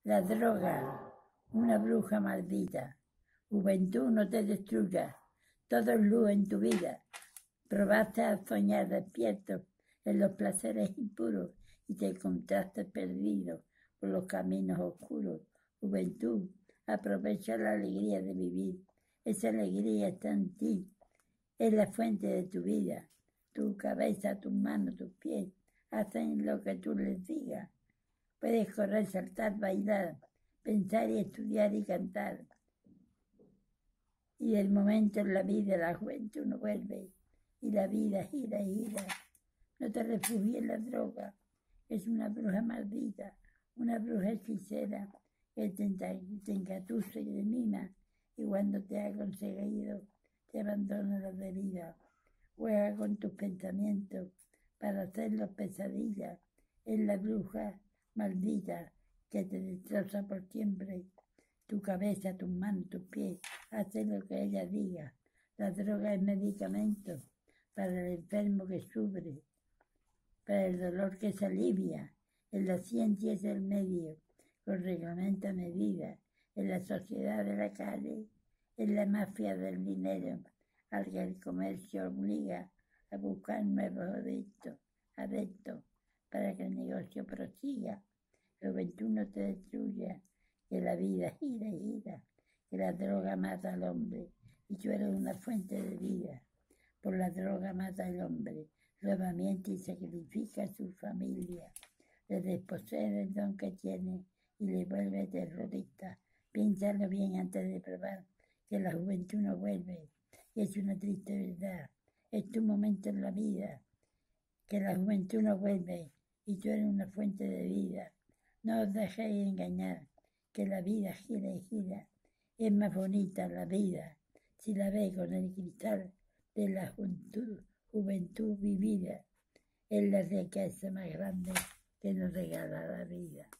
La droga, una bruja maldita. Juventud, no te destruyas. Todo es luz en tu vida. Probaste a soñar despierto en los placeres impuros y te encontraste perdido por los caminos oscuros. Juventud, aprovecha la alegría de vivir. Esa alegría está en ti. Es la fuente de tu vida. Tu cabeza, tus manos, tus pies hacen lo que tú les digas. Puedes correr, saltar, bailar, pensar y estudiar y cantar. Y el momento en la vida, la juventud no vuelve. Y la vida gira y gira. No te refugies en la droga. Es una bruja maldita, una bruja hechicera que te engatusa y te mima. Y cuando te ha conseguido, te abandona la deriva. Juega con tus pensamientos para hacerlos pesadillas. Es la bruja maldita que te destroza por siempre. Tu cabeza, tus manos, tus pies, hace lo que ella diga. La droga es medicamento para el enfermo que sufre, para el dolor que se alivia. En la ciencia es el medio, con reglamento a medida. En la sociedad de la calle, en la mafia del dinero, al que el comercio obliga a buscar nuevos adeptos para que el negocio prosiga. Juventud, no te destruya, que la vida gira y gira, que la droga mata al hombre y tú eres una fuente de vida. Por la droga mata al hombre, nuevamente y sacrifica a su familia. Le desposee del don que tiene y le vuelve terrorista. Piénsalo bien antes de probar que la juventud no vuelve. Es una triste verdad. Es tu momento en la vida, que la juventud no vuelve y tú eres una fuente de vida. No os dejéis engañar, que la vida gira y gira. Es más bonita la vida si la ve con el cristal de la juventud vivida. Es la riqueza más grande que nos regala la vida.